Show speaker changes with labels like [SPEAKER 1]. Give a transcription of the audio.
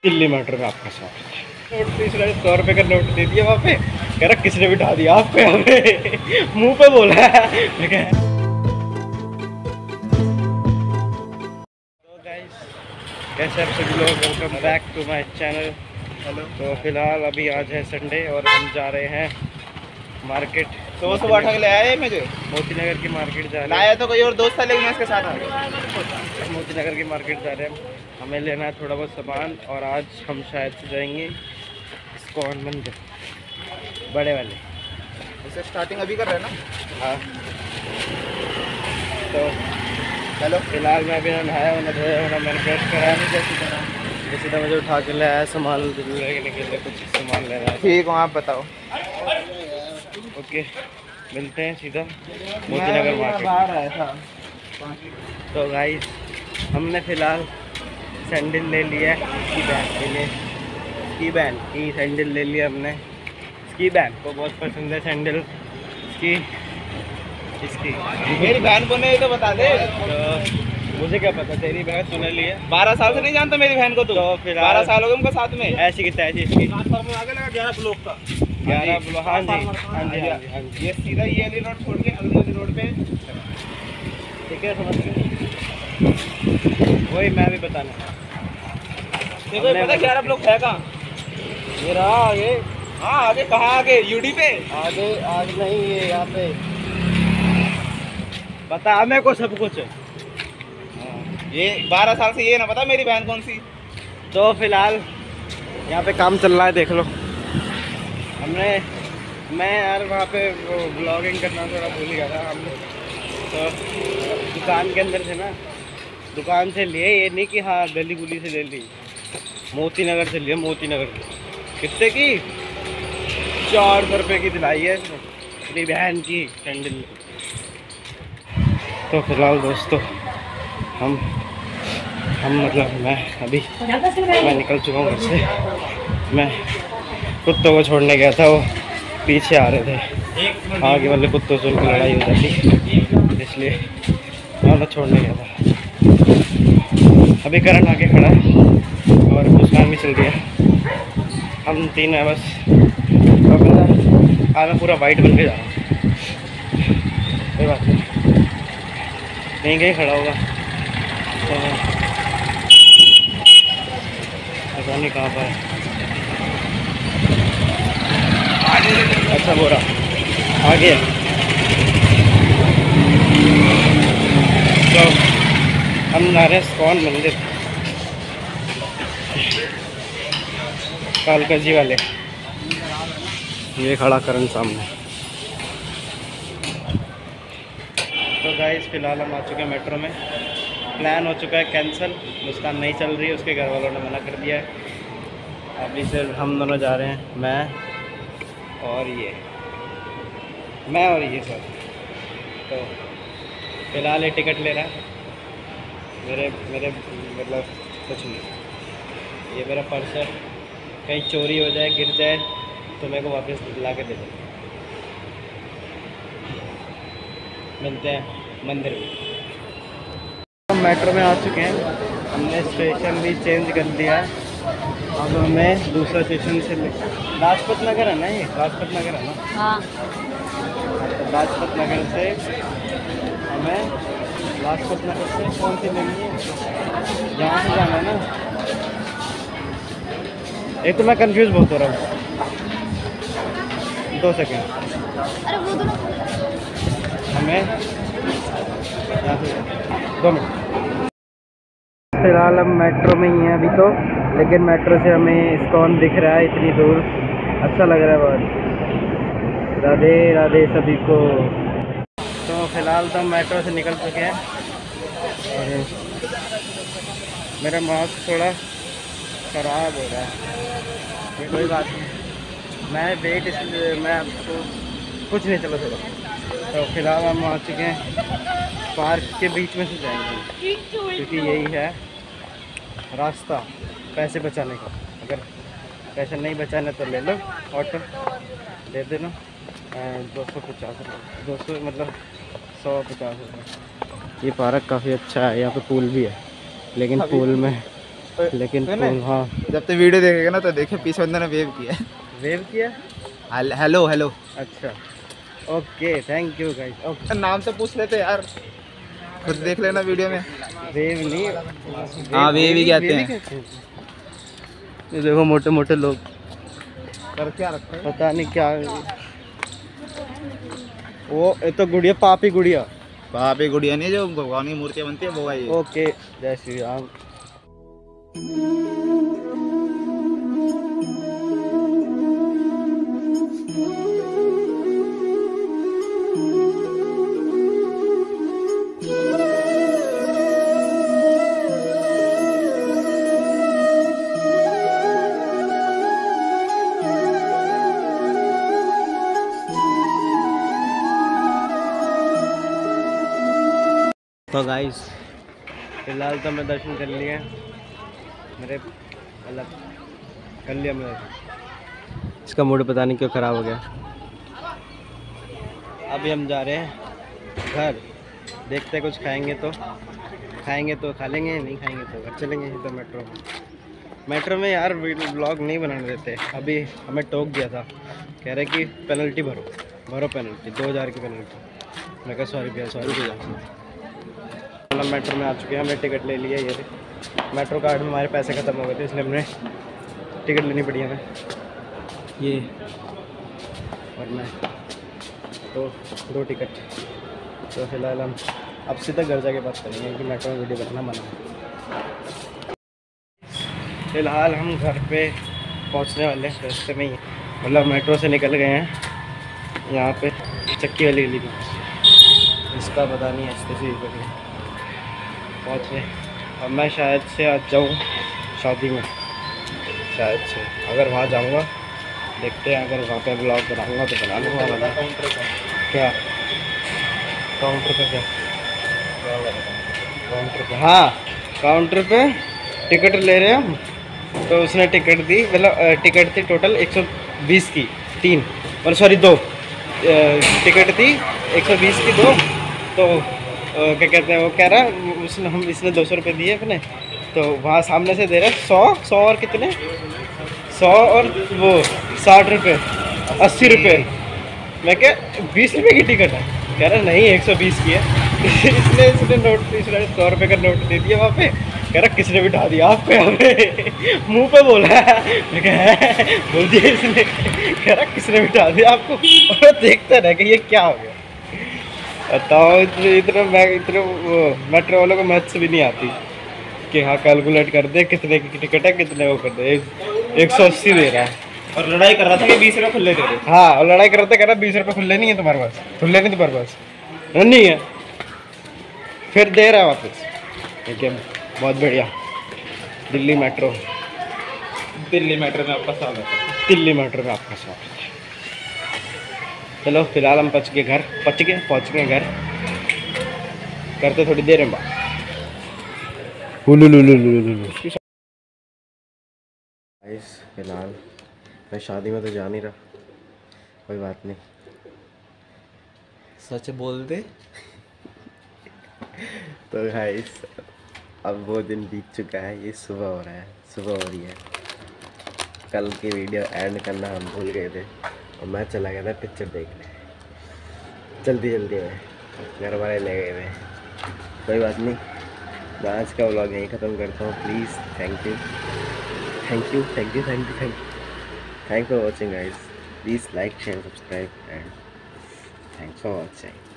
[SPEAKER 1] Delhi metro में आपका स्वागत है। नोट तीसरा 100 रुपये का नोट दे दिया वहाँ पे, कह रहा किसने बिठा दिया आपको यहाँ पे मुंह पे बोला है। तो गाइस कैसे आप सभी लोग, welcome back to my channel. Hello. तो फिलहाल अभी आज है संडे और हम जा रहे हैं मार्केट।
[SPEAKER 2] सुबह सुबह उठा के ले आए मुझे
[SPEAKER 1] मोती नगर की मार्केट जा रहे हैं।
[SPEAKER 2] लाया तो कोई और दोस्त था लेकिन मैं इसके साथ आ गया।
[SPEAKER 1] मोती नगर की मार्केट जा रहे हैं, हमें लेना है थोड़ा बहुत सामान और आज हम शायद से जाएंगे इस्कॉन मंदिर बड़े वाले।
[SPEAKER 2] जैसे स्टार्टिंग अभी कर रहे हैं ना।
[SPEAKER 1] हाँ तो
[SPEAKER 2] हेलो।
[SPEAKER 1] फिलहाल मैं अभी नहाया हूँ, धोया हूँ, मैंने ब्रश कराया नहीं। जैसे तो मुझे उठा के ले आया सामान लेने के लिए, कुछ सामान लेना है।
[SPEAKER 2] ठीक हो आप बताओ।
[SPEAKER 1] ओके मिलते हैं सीधा मोती नगर मार्केट।
[SPEAKER 2] बाहर आया था।
[SPEAKER 1] तो गाइस हमने फ़िलहाल सैंडल ले लिया है स्की बैंड के लिए। स्की बैंड की सैंडल ले लिया हमने। स्की बैंड को बहुत पसंद है सैंडल स्की इसकी।
[SPEAKER 2] मेरी बहन को नहीं तो बता दे।
[SPEAKER 1] तो मुझे क्या पता, तेरी बहन तूने लिया।
[SPEAKER 2] 12 साल से नहीं जानता मेरी बहन को तू।
[SPEAKER 1] तो फिर
[SPEAKER 2] 12 साल हो गए उनको साथ में।
[SPEAKER 1] ऐसी कितना ऐसी इसकी
[SPEAKER 2] 11 ब्लॉक का
[SPEAKER 1] 11 ब्लॉक। हाँ जी हाँ जी हाँ जी हाँ जी।
[SPEAKER 2] ये सीधा ये वाली रोड छोड़ के अगली वाली रोड पे।
[SPEAKER 1] ठीक है समझ गए, वही मैं भी बताना।
[SPEAKER 2] देखो पता 11 ब्लॉक है कहाँ?
[SPEAKER 1] ये रहा आगे।
[SPEAKER 2] हाँ आगे कहाँ? आगे यूडी पे
[SPEAKER 1] आगे आगे नहीं, ये यहाँ पे बता मेरे को सब कुछ।
[SPEAKER 2] ये 12 साल से ये ना पता मेरी बहन कौन सी।
[SPEAKER 1] तो फिलहाल यहाँ पे काम चल रहा है, देख लो। हमने मैं यार वहाँ पे वो ब्लॉगिंग करना थोड़ा भूल गया था। हम तो दुकान के अंदर से ना, दुकान से लिए, ये नहीं कि हाँ गली गुली से ले ली, मोती नगर से लिए। मोती नगर कितने की? 400 रुपये की दिलाई है इसने मेरी बहन की सैंडल। तो फिलहाल दोस्तों हम मतलब मैं निकल चुका हूँ घर से। मैं कुत्तों को छोड़ने गया था, वो पीछे आ रहे थे, आगे वाले कुत्तों से उनकी लड़ाई हो जाती, इसलिए मैं उन्हें छोड़ने गया था। अभी करण आके खड़ा है और मुस्कान भी चल रही है। हम तीन हैं बस। आज मैं पूरा वाइट बन के जा रहा हूँ। कोई बात नहीं, कहीं कहीं खड़ा होगा तो पता नहीं कहाँ पर है। अच्छा बोरा आ गया। तो हम जा रहे हैं इस्कॉन मंदिर, कालका जी वाले। ये खड़ा करण सामने। तो गाइस फिलहाल हम आ चुके हैं मेट्रो में। प्लान हो चुका है कैंसिल, मुस्कान नहीं चल रही है, उसके घर वालों ने मना कर दिया है। अभी सिर्फ हम दोनों जा रहे हैं, मैं और ये सर। तो फिलहाल ये टिकट ले रहा है। मेरे मतलब कुछ नहीं, ये मेरा पर्स है, कहीं चोरी हो जाए गिर जाए तो मेरे को वापस ला के दे दे। मिलते हैं मंदिर में। हम मेट्रो में आ चुके हैं, हमने स्टेशन भी चेंज कर दिया है। अब हमें दूसरा स्टेशन से लाजपत नगर है ना, ये लाजपत नगर है ना।
[SPEAKER 3] हाँ।
[SPEAKER 1] तो लाजपत नगर से हमें लाजपत नगर से कौन सी लेनी है, यहाँ से जाना है ना। एक तो मैं कंफ्यूज बहुत हो रहा हूँ। 2 सेकेंड,
[SPEAKER 3] अरे वो तो
[SPEAKER 1] हमें यहाँ से 2 मिनट। फिलहाल हम मेट्रो में ही हैं अभी तो, लेकिन मेट्रो से हमें इस्कॉन दिख रहा है इतनी दूर, अच्छा लग रहा है बहुत। राधे राधे सभी को। तो फिलहाल तो हम मेट्रो से निकल चुके हैं और मेरा मास्क थोड़ा ख़राब हो रहा है। ये कोई बात नहीं, मैं वेट इसलिए मैं आपको कुछ नहीं, चलो चलो। तो फिलहाल हम आ चुके हैं, पार्क के बीच में से जाएंगे क्योंकि यही है रास्ता पैसे बचाने का। अगर पैसे नहीं बचाने तो ले लो, ऑटो दे देना 250 रुपये, 200 मतलब 150 रुपये। ये पार्क काफ़ी अच्छा है, यहाँ पे पूल भी है, लेकिन पूल में लेकिन
[SPEAKER 2] सुने?
[SPEAKER 1] हाँ
[SPEAKER 2] जब तक वीडियो देखेगा ना तो देखे पीछे बंदे ने वेव किया है।
[SPEAKER 1] वेव किया।
[SPEAKER 2] Hello hello.
[SPEAKER 1] अच्छा okay thank you guys. Okay
[SPEAKER 2] नाम से पूछ लेते यार, खुद देख लेना वीडियो में।
[SPEAKER 1] वेव नहीं
[SPEAKER 2] हाँ वेव ही कहते हैं।
[SPEAKER 1] ये देखो मोटे मोटे लोग
[SPEAKER 2] कर क्या रखा है?
[SPEAKER 1] पता नहीं क्या। वो ये तो गुड़िया पापी गुड़िया।
[SPEAKER 2] वहाँ पे गुड़िया नहीं जो भगवान की मूर्तियाँ बनती है वो है ये।
[SPEAKER 1] ओके जय श्री राम। तो गाइस फिलहाल तो मैं दर्शन कर लिया मेरे मतलब कर लिया मैं। इसका मूड पता नहीं क्यों ख़राब हो गया। अभी हम जा रहे हैं घर, देखते हैं कुछ खाएंगे तो खा लेंगे, नहीं खाएंगे तो घर चलेंगे। तो मेट्रो में यार व्लॉग नहीं बनाने देते। अभी हमें टोक दिया था, कह रहे कि पेनल्टी भरो पेनल्टी 2000 की पेनल्टी। मैं कहा सॉरी भैया सॉरी भैया। मेट्रो में आ चुके हैं, हमने टिकट ले लिया। ये मेट्रो कार्ड में हमारे पैसे ख़त्म हो गए थे इसलिए हमने टिकट लेनी पड़ी हमें ये। वरना तो 2 टिकट। तो फिलहाल हम अब सीधा घर जाके बात करेंगे क्योंकि मेट्रो में वीडियो बनाना मना है। फिलहाल हम घर पे पहुंचने वाले हैं, रास्ते में ही मतलब मेट्रो से निकल गए हैं। यहाँ पे चक्की वाली गली में, इसका पता नहीं है स्पेसिफिकली पहुँचे। अब मैं शायद से आज जाऊँ शादी में, शायद से अगर वहाँ जाऊँगा देखते हैं। अगर वहाँ पे ब्लॉग बनाऊँगा तो बना लूँगा। वाला काउंटर का क्या काउंटर पे क्या काउंटर पे हाँ काउंटर पे टिकट ले रहे हैं हम। तो उसने टिकट दी, मतलब टिकट थी टोटल 120 की 3 और सॉरी 2 टिकट थी 120 की 2। तो क्या कहते हैं वो कह रहा इसने 200 रुपये दिए अपने। तो वहाँ सामने से दे रहे 100 और कितने 100 और वो 60 रुपये 80 रुपये। मैं क्या 20 रुपये की टिकट है? कह रहा नहीं 120 की है। इसने नोट 100 रुपये का नोट दे दिया वहाँ पे। कह रहा किसने बिठा दिया आपको यहाँ पे? मुँह पे बोला है। मैं कहा बोल दिया इसने। कह रहा किसने बिठा दिया आपको? और देखते रह कि ये क्या हो गया। बताओ इतने मेट्रो वालों को मैथ्स भी नहीं आती कि हाँ कैलकुलेट कर दे कितने की टिकट है कितने वो कर दे। 180 दे रहा है
[SPEAKER 2] और लड़ाई कर रहा था कि 20 रुपये खुले दे रहे।
[SPEAKER 1] हाँ और लड़ाई कर रहा था, कह रहा 20 रुपये खुले नहीं है तुम्हारे पास, खुले नहीं तुम्हारे पास नहीं है। फिर दे रहा है वापस। ठीक है बहुत बढ़िया। दिल्ली मेट्रो में आपका स्वागत है। दिल्ली मेट्रो में आपका स्वागत है। चलो फिलहाल हम पहुँच गए घर, करते थोड़ी देर में बात। फिलहाल मैं शादी में तो जा नहीं रहा, कोई बात नहीं।
[SPEAKER 2] सच बोल दे।
[SPEAKER 1] तो गाइस अब वो दिन बीत चुका है, ये सुबह हो रहा है, सुबह हो रही है। कल की वीडियो एंड करना हम भूल गए थे और मैं चला गया था पिक्चर देखने जल्दी में, घर वाले ले गए थे। कोई बात नहीं, मैं आज का व्लॉग यहीं ख़त्म करता हूँ। Please thank for watching guys. Please like share subscribe and thanks for watching.